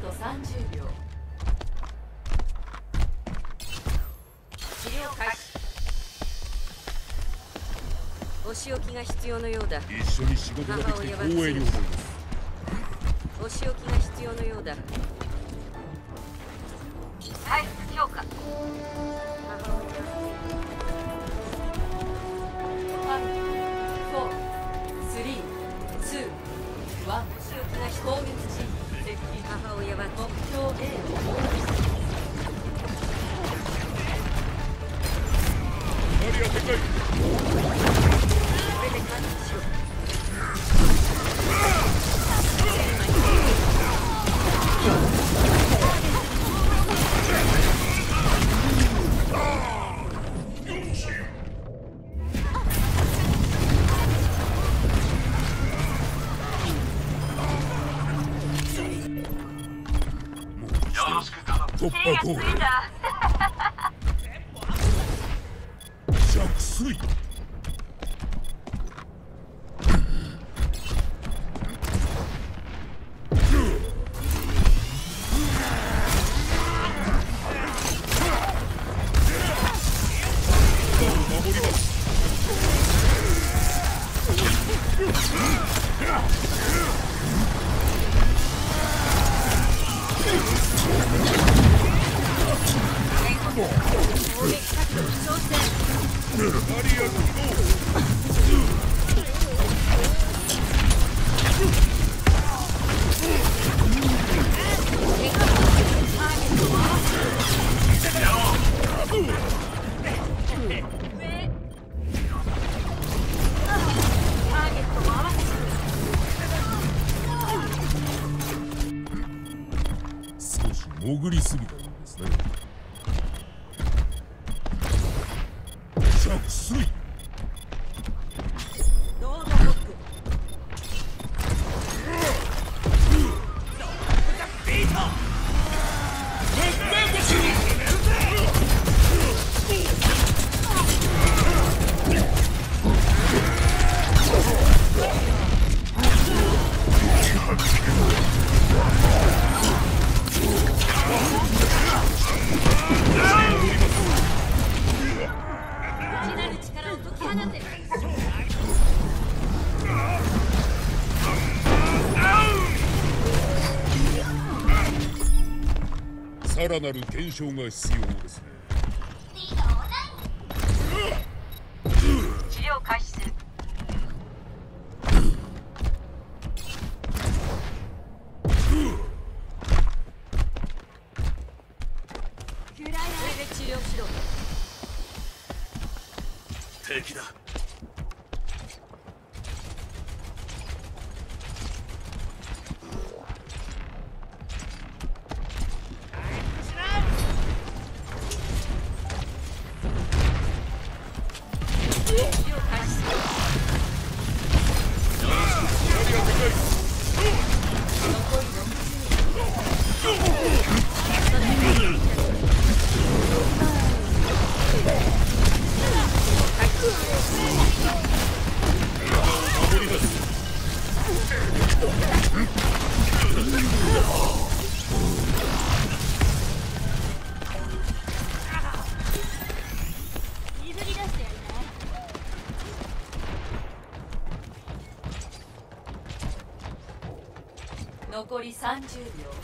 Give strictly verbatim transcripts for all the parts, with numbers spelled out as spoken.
とさんじゅうびょう。 治療開始。お仕置きが必要のようだ。 一緒に仕事ができて光栄に思います。 お仕置きが必要のようだ。回復強化。 攻撃時、接近。 母親は目標 A をバリア展開。 これで完結しろ。 突破口着水。守ります。少し潜りすぎたようですね。着水。さらなる検証が必要ですね。 治療開始する。これで治療しろ。 敵だ。 残りさんじゅうびょう。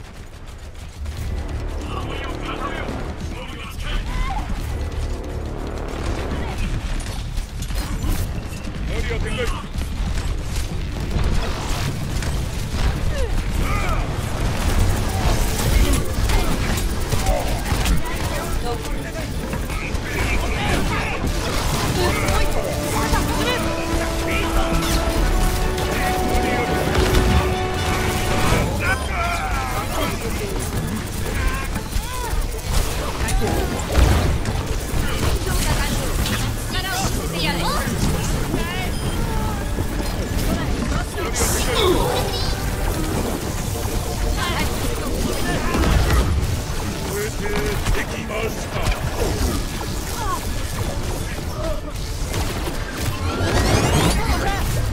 バリア展開。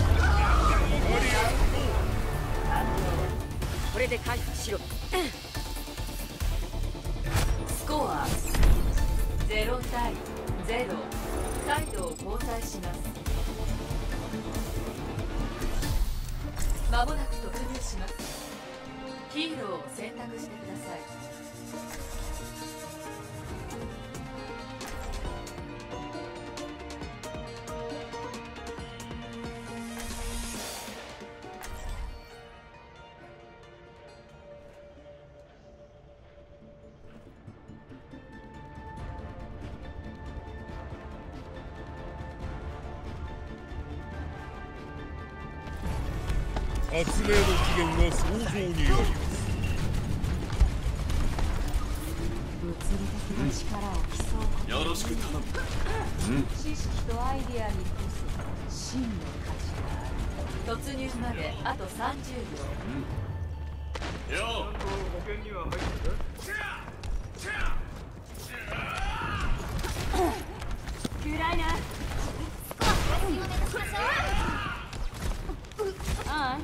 これで回復しろ。 ゼロ対ゼロ、サイドを交代します。まもなく突入します。ヒーローを選択してください。 発明の起源は想像にあります。 物理的な力を競うことよろしく頼む。 知識とアイデアにこそ真の価値がある。 突入まであとさんじゅうびょう。 よ暗いな。ああ。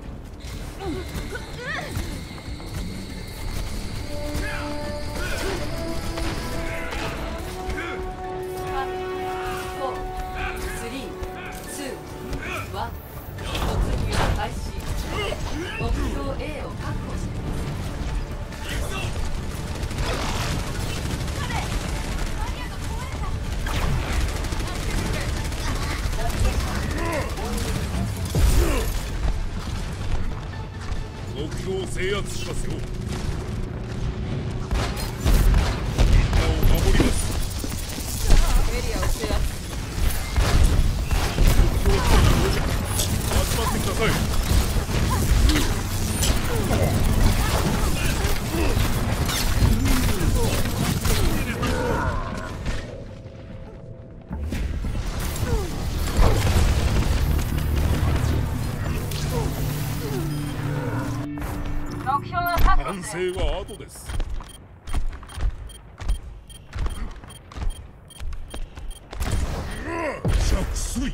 目標 A を確保しています。 目標を制圧しますよ。みんなを守ります。 エリアを制圧。 目標地点に到着。集まってください。完成は後です。着水。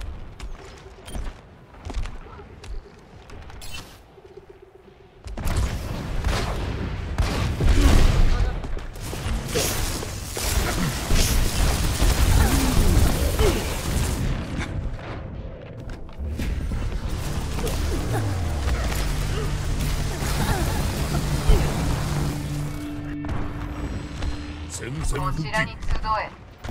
こちらに集え。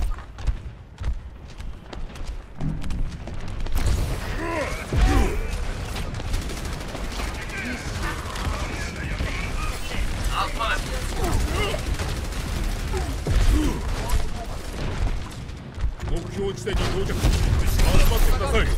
目標地点に到着。集まってください。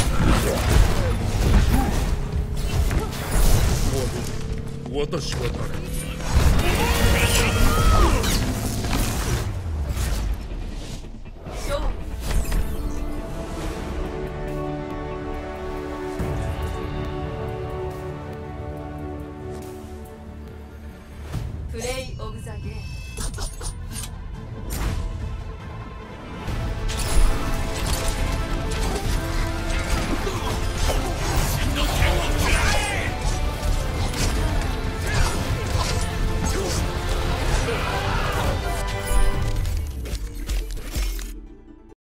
私は誰？